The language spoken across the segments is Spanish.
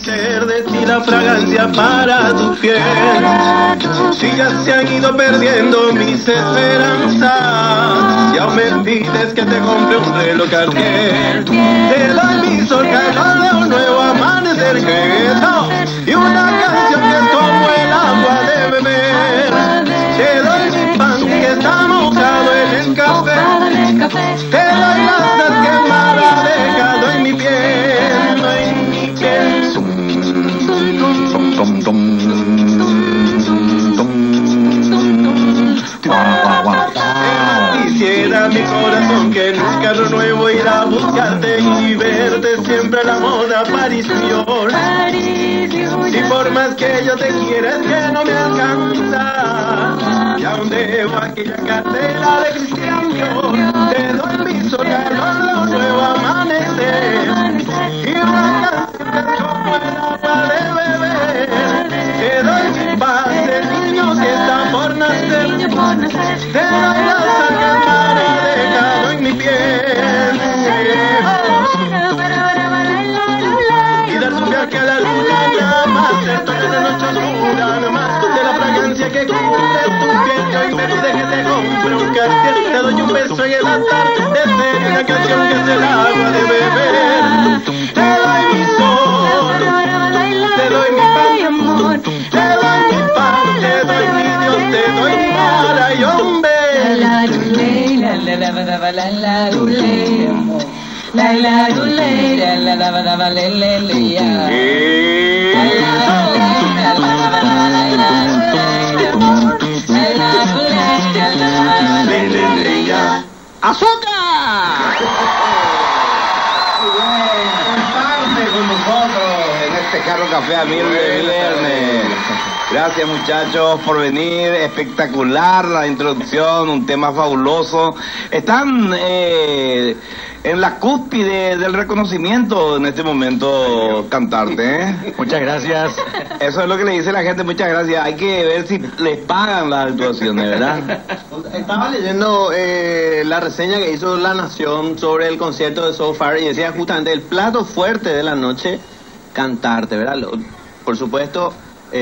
amanecer destila fragancia para tu piel. Si ya se han ido perdiendo mis esperanzas y aún me pides que te compre un reloj Cartier, te doy mi sol calor de un nuevo amanecer y una canción que es como el agua de beber. Te doy mi pan que está mojado en el café, te doy las sal que el mar ha dejado en mi piel, en mi piel. Quisiera mi corazón que nunca renuevo ir a buscarte y verte siempre la moda aparición. Si por más que yo te quiera es que no me alcanza, y aún debo aquella cartera de Cristian Dior. Te doy mi sol calor de un nuevo amanecer y una canción como el agua de beber. Te doy mi paz de niño que está por nacer, te doy la sal que el mar ha dejado en mi piel. Y dar su viaje a la luna llama, de toda la noche oscura, nomás de la fragancia que cubre tu piel. Y hoy me pide que te compre un Cartier, te doy un beso en el altar, de una canción que es el agua de beber. Te doy mi sol, te doy mi pan, te doy mi pan, te doy mi Dios, te doy mi mar, ay hombre. ¡Azúcar! Comparte con nosotros en este Carro Café a Mil de viernes. Gracias muchachos por venir, espectacular la introducción, un tema fabuloso. Están en la cúspide del reconocimiento en este momento, Cantarte, ¿eh? Muchas gracias. Eso es lo que le dice la gente, muchas gracias. Hay que ver si les pagan las actuaciones, ¿verdad? Estaba leyendo la reseña que hizo La Nación sobre el concierto de So Far y decía justamente el plato fuerte de la noche, Cantarte, ¿verdad? Por supuesto,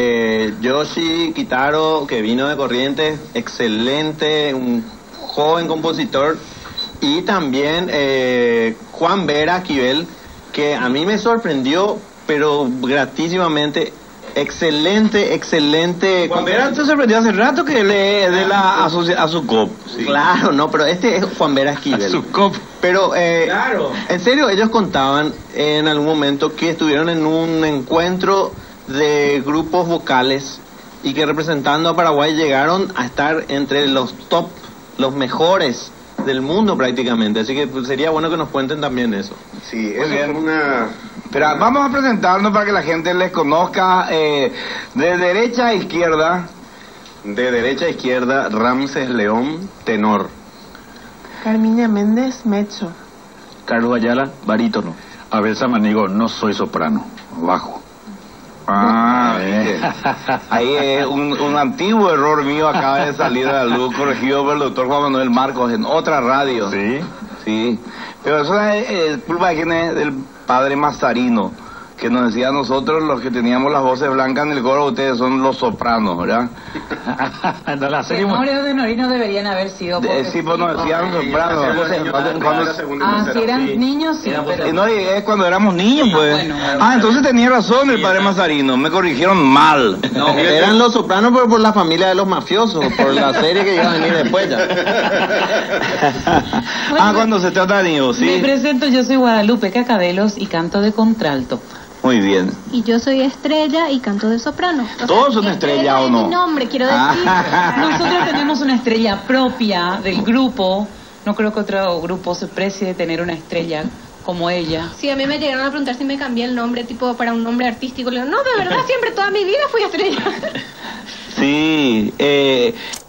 Yoshi Kitaro, que vino de Corrientes, excelente, un joven compositor. Y también Juan Vera Esquivel, que a mí me sorprendió, pero gratísimamente. Excelente. Juan Vera se sorprendió hace rato que le dé a su cop. Sí. Claro, no, pero este es Juan Vera Esquivel. A su cop. Pero, claro. En serio, ellos contaban en algún momento que estuvieron en un encuentro de grupos vocales y que representando a Paraguay llegaron a estar entre los top, los mejores del mundo prácticamente, así que pues, sería bueno que nos cuenten también eso. Sí, es una... Pero vamos a presentarnos para que la gente les conozca de derecha a izquierda. De derecha a izquierda, Ramses León, tenor. Carmiña Méndez, mezzo. Carlos Ayala, barítono. Abel Samanigo, no soy soprano, bajo. Bien. Ahí es un antiguo error mío acaba de salir a la luz, corregido por el doctor Juan Manuel Marcos en otra radio. Sí. Sí. Pero eso es culpa de quién es, del padre Mazarino, que nos decía a nosotros, los que teníamos las voces blancas en el coro, ustedes son los sopranos, ¿verdad? Memorias de Norino deberían haber sido. Sí, pues nos decían sopranos. Si eran niños, sí. Pero... No, es cuando éramos niños, pues. Bueno. Entonces tenía razón el padre Mazarino, me corrigieron mal. No, eran los sopranos, pero por la familia de los mafiosos, por la serie que iba a venir después ya. Cuando se trata de niños, sí. Me presento, yo soy Guadalupe Cacabelos y canto de contralto. Muy bien. Y yo soy Estrella y canto de soprano. ¿Todos son estrella o no? Es mi nombre, quiero decir. Nosotros tenemos una estrella propia del grupo. No creo que otro grupo se precie de tener una estrella como ella. Sí, a mí me llegaron a preguntar si me cambié el nombre, tipo para un nombre artístico. Le digo, no, de verdad, siempre toda mi vida fui Estrella. Sí,